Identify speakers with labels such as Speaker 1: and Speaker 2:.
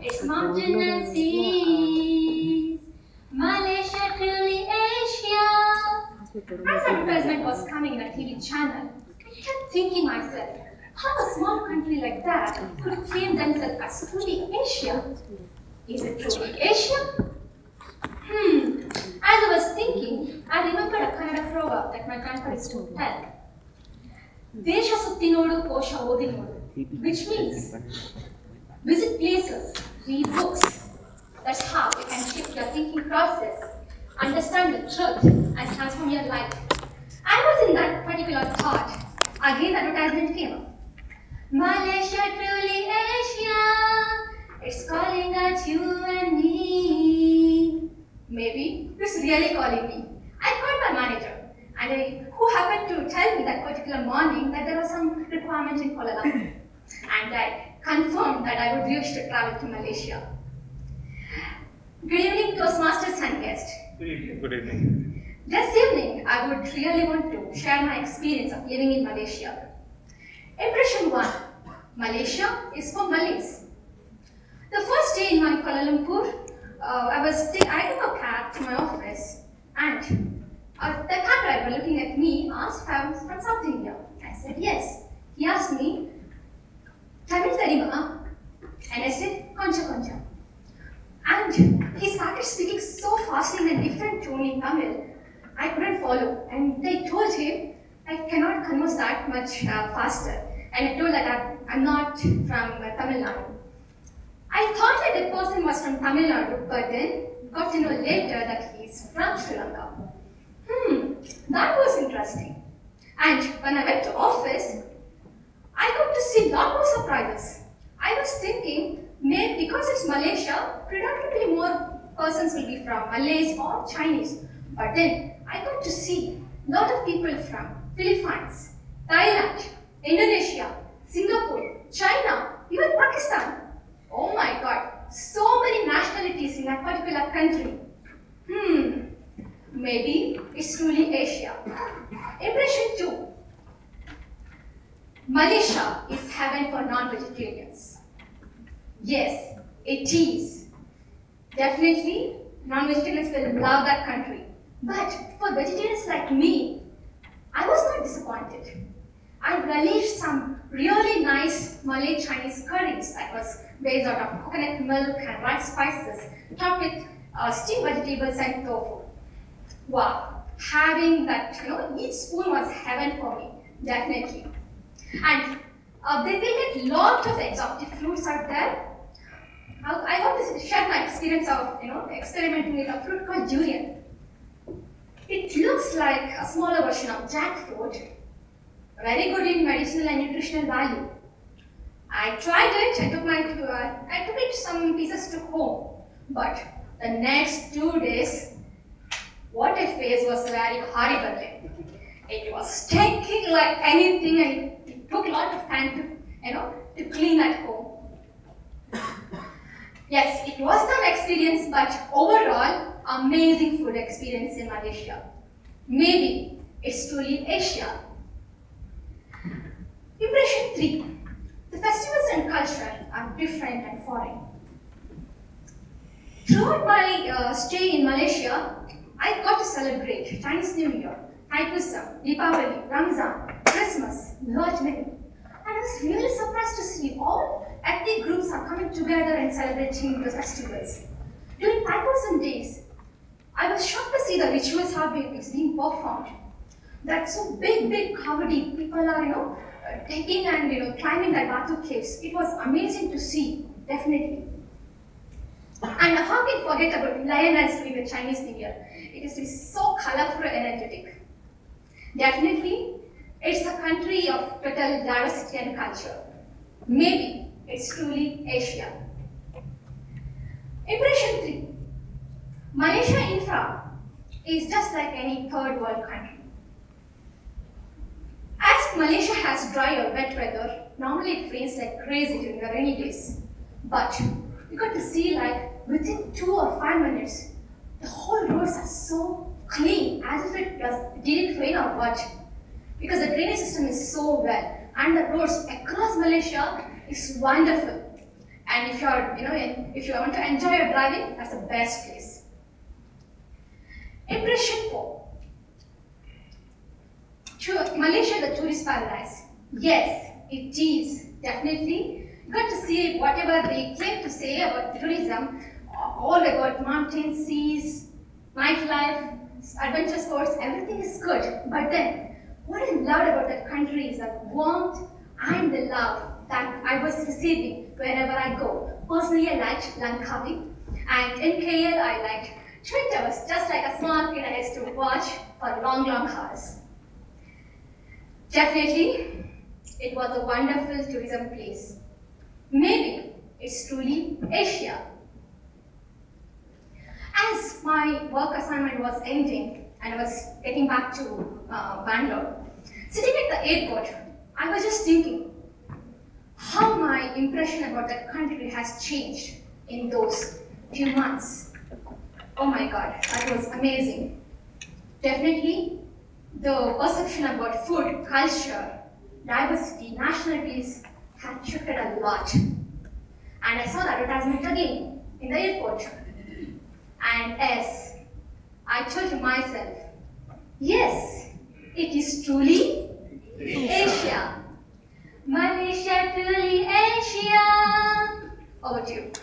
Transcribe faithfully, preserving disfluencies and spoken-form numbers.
Speaker 1: It's mountain and seas. Malaysia, truly Asia. As advertisement was coming in a T V channel, I kept thinking myself, how a small country like that could claim themselves as truly Asia? Is it truly Asia? Hmm. As I was thinking, I remembered a Kannada proverb that my grandpa used to tell. Desha sutti nodu, kosha odi nodu, which means visit places, read books. That's how you can shift your thinking process, understand the truth, and transform your life. I was in that particular thought. Again, the advertisement came up. Malaysia, truly Asia. It's calling out you and me. Maybe it's really calling me. I called my manager, and I, who happened to tell me that particular morning that there was some requirement in Kuala Lumpur. And I confirmed that I would wish to travel to Malaysia. Good evening, Toastmasters and guests.
Speaker 2: Good evening. Good evening.
Speaker 1: This evening, I would really want to share my experience of living in Malaysia. Impression one, Malaysia is for Malays. The first day in my Kuala Lumpur, uh, I was I took a cab to my office, and uh, the cab driver looking at me asked if I was from South India. I said yes. He asked me, Tamil terima? And I said, koncha koncha. And he started speaking so fast in a different tone in Tamil, I couldn't follow. And I told him, I cannot converse that much uh, faster. And I told that I'm, I'm not from uh, Tamil Nadu. I thought that the person was from Tamil Nadu, but then got to know later that he's from Sri Lanka. Hmm, that was interesting. And when I went to office, I got to see a lot more surprises. I was thinking, maybe because it's Malaysia, predominantly more persons will be from Malays or Chinese. But then I got to see a lot of people from Philippines, Thailand, Indonesia, Singapore, China, even Pakistan. Oh my God, so many nationalities in that particular country. Hmm, maybe it's truly Asia. Impression two. Malaysia is heaven for non-vegetarians. Yes, it is. Definitely, non-vegetarians will love that country. But for vegetarians like me, I was not disappointed. I relished some really nice Malay Chinese curries that was based out of coconut milk and rice spices, topped with uh, steamed vegetables and tofu. Wow, having that, you know, each spoon was heaven for me, definitely. And uh, they will get lot of exotic fruits out there. Uh, I want to share my experience of, you know, experimenting with a fruit called durian. It looks like a smaller version of jackfruit, very good in medicinal and nutritional value. I tried it. I took my, uh, I took it some pieces to home, but the next two days, what I faced was very horrible thing. It was stinking like anything, and it took a lot of time to, you know, to clean at home. Yes, it was some experience, but overall, amazing food experience in Malaysia. Maybe it's truly Asia. Impression three. The festivals and culture are different and foreign. Throughout my uh, stay in Malaysia, I got to celebrate Chinese New Year, Thaipusam, Deepavali, Ramzan, Christmas, lot many. And I was really surprised to see all ethnic groups are coming together and celebrating the festivals. During Thaipusam days, I was shocked to see the rituals how it's being performed. That so big, big kavadi, people are, you know, uh, taking and, you know, climbing the Batu caves. It was amazing to see, definitely. And how can we forget about lioness during the Chinese New Year? It is so colorful and energetic. Definitely, it's a country of total diversity and culture. Maybe it's truly Asia. Impression three. Malaysia infra is just like any third world country. As Malaysia has dry or wet weather, normally it rains like crazy during the rainy days. But you got to see like within two or five minutes, the whole roads are so clean as if it does, didn't rain or what. Because the drainage system is so well, and the roads across Malaysia is wonderful. And if you're, you know, if you want to enjoy your driving, that's the best place. Impression four. Malaysia is a tourist paradise. Yes, it is, definitely. You got to see whatever they claim to say about tourism, all about mountains, seas, nightlife, adventure sports, everything is good. But then, what I loved about that country is the warmth and the love that I was receiving wherever I go. Personally, I liked Langkawi, and in K L, I liked Twin Towers, just like a small kid I used to watch for long, long hours. Definitely, it was a wonderful tourism place. Maybe it's truly Asia. As my work assignment was ending and I was getting back to uh, Bangalore, sitting at the airport, I was just thinking how my impression about that country has changed in those few months. Oh my God, that was amazing. Definitely, the perception about food, culture, diversity, nationalities had shifted a lot. And I saw the advertisement again in the airport. And yes, I told to myself, yes, it is truly Asia. Malaysia truly Asia. Over to you.